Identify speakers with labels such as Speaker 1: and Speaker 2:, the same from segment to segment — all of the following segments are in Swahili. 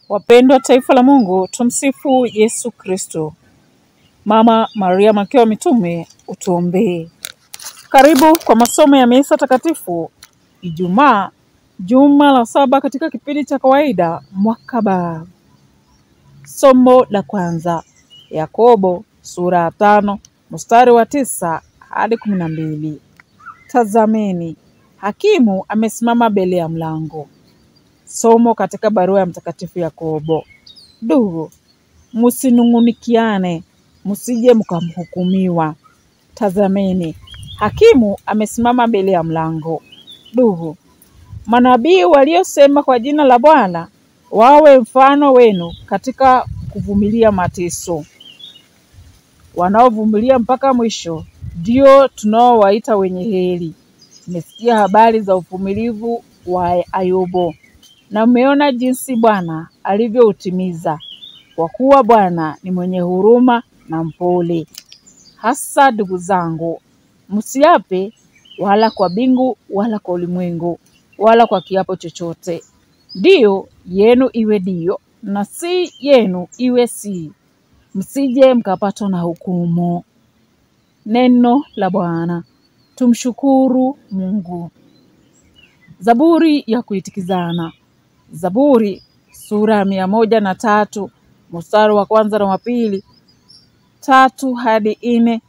Speaker 1: Wapendwa taifa la Mungu, tumsifu Yesu Kristo. Mama Maria Malkia wa Mitume, utuombee. Karibu kwa masomo ya misa takatifu Ijumaa, juma la 7 katika kipindi cha kawaida mwaka B. Somo la kwanza, Yakobo sura ya 5 mstari wa 9 hadi 12. Tazameni, hakimu amesimama mbele ya mlango. Somo katika barua ya Mtakatifu Yakobo. Ndugu, msinungunikiane, msije mkamhukumiwa. Tazameni, hakimu amesimama mbele ya mlango. Ndugu, manabii waliosema kwa jina la Bwana wawe mfano wenu katika kuvumilia mateso. Wanaovumilia mpaka mwisho ndio tunaowaita wenye heri. Nimesikia habari za uvumilivu wa Ayubu, na umeona jinsi Bwana alivyoutimiza, kwa kuwa Bwana ni mwenye huruma na mpole. Hasa ndugu zangu, msiape wala kwa mbingu wala kwa ulimwengu wala kwa kiapo chochote. Ndio yenu iwe ndio, na si yenu iwe si, msije mkapatwa na hukumu. Neno la Bwana. Tumshukuru Mungu. Zaburi ya kuitikizana. Zaburi sura ya 103 mstari wa 1 na wa 2, 3 hadi 4,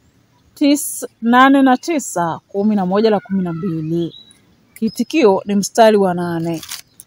Speaker 1: 8 na 9, 11 na 12. Kitikio ni mstari wa 8.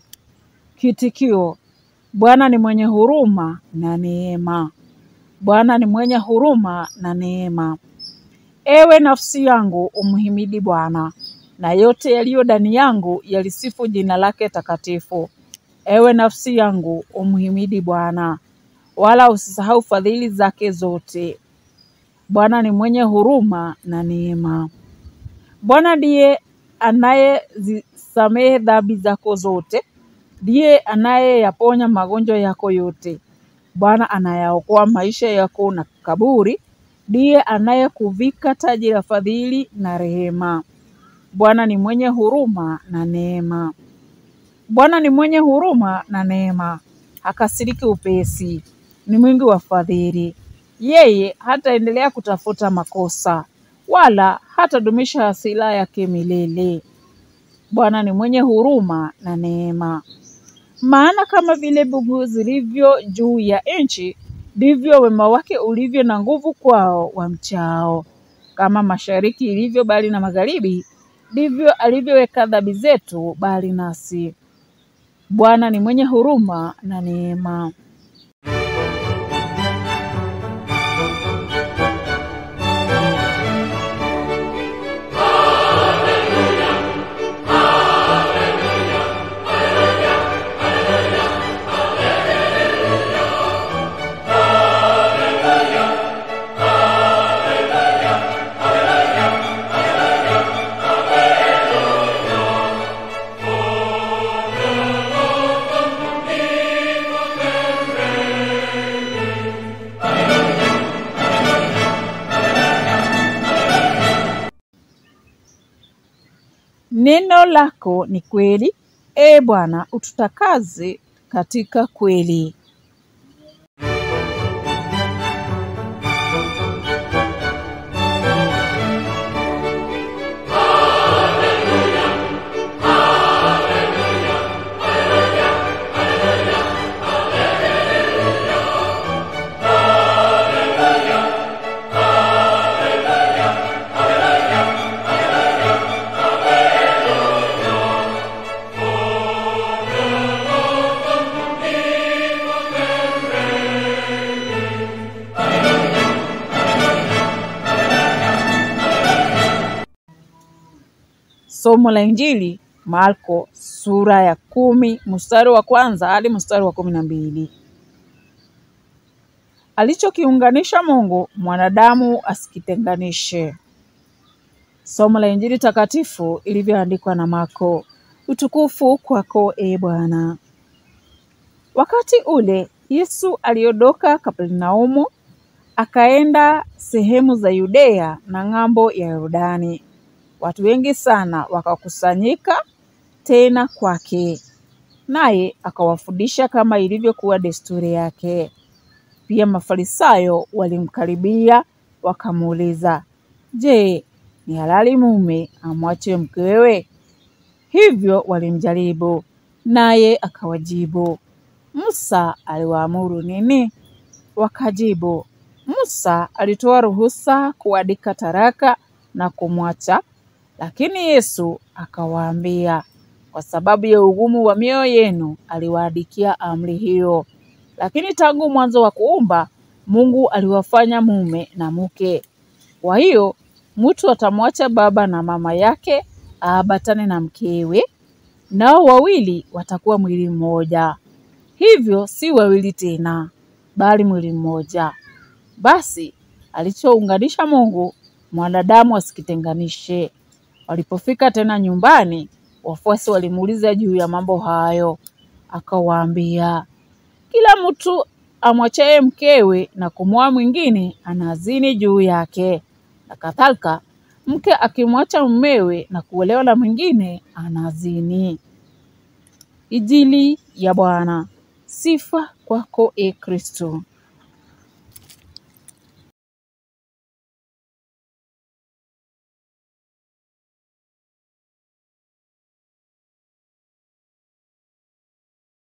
Speaker 1: Kitikio: Bwana ni mwenye huruma na neema. Bwana ni mwenye huruma na neema. Ewe nafsi yangu, umhimidi Bwana, na yote yaliyo ndani yangu yalisifu jina lake takatifu. Ewe nafsi yangu, umhimidi Bwana, wala usisahau fadhili zake zote. Bwana ni mwenye huruma na neema. Bwana ndiye anayezisamehe dhambi zako zote, ndiye anayeyaponya magonjwa yako yote. Bwana anayaokoa maisha yako na kaburi, ndiye anayekuvika taji la fadhili na rehema. Bwana ni mwenye huruma na neema. Bwana ni mwenye huruma na neema, hakasiriki upesi, ni mwingi wa fadhili. Yeye hataendelea kutafuta makosa, wala hatadumisha hasira yake milele. Bwana ni mwenye huruma na neema. Maana kama vile mbingu zilivyo juu ya nchi, ndivyo wema wake ulivyo na nguvu kwao wamchao. Kama mashariki ilivyo mbali na magharibi, ndivyo alivyoweka dhambi zetu mbali nasi. Bwana ni mwenye huruma na neema. Neno lako ni kweli, Bwana, ututakaze katika kweli. Somo la Injili Marko sura ya 10 mstari wa 1 hadi mstari wa 12. Alichokiunganisha Mungu, mwanadamu asikitenganishe. Somo la Injili takatifu ilivyoandikwa na Marko. Utukufu kwako, Bwana. Wakati ule Yesu aliondoka Kapernaumu, akaenda sehemu za Yudea na ng'ambo ya Yordani. Watu wengi sana wakakusanyika tena kwake. naye akawafundisha kama ilivyokuwa desturi yake. Pia Mafarisayo walimkaribia wakamuuliza, "Je, ni halali mume amwache mkewe?" Hivyo walimjaribu, naye akawajibu, "Musa aliwaamuru nini?" Wakajibu, "Musa alitoa ruhusa kuandika taraka na kumwacha." Lakini Yesu akawaambia, "Kwa sababu ya ugumu wa mioyo yenu aliwaandikia amri hiyo. Lakini tangu mwanzo wa kuumba, Mungu aliwafanya mume na mke. Kwa hiyo, mtu atamwacha baba na mama yake, aambatane na mkewe, nao wawili watakuwa mwili mmoja. Hivyo si wawili tena, bali mwili mmoja. Basi, alichounganisha Mungu, mwanadamu asikitenganishe." Walipofika tena nyumbani, wafuasi walimuuliza juu ya mambo hayo. Akawaambia, "Kila mtu amwachaye mkewe na kumwoa mwingine anazini juu yake. Na kadhalika, mke akimwacha mumewe na kuolewa na mwingine anazini." Injili ya Bwana. Sifa kwako, Kristo.